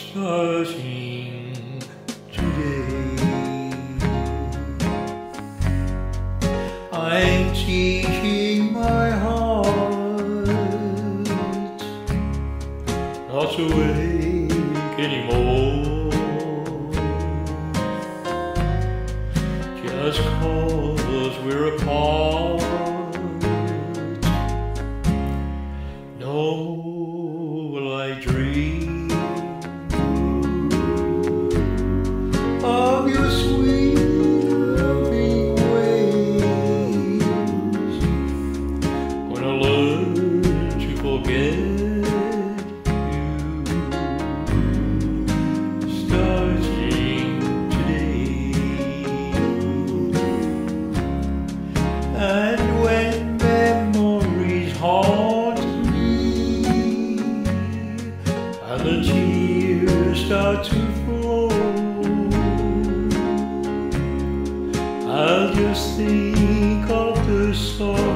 starting today. I'm teaching my heart not to ache anymore, just 'cause we're apart. Nor will I dream of your sweet loving ways. Gonna learn to forget you starting today. And when memories haunt me and the tears start to flow, I'll just think of the song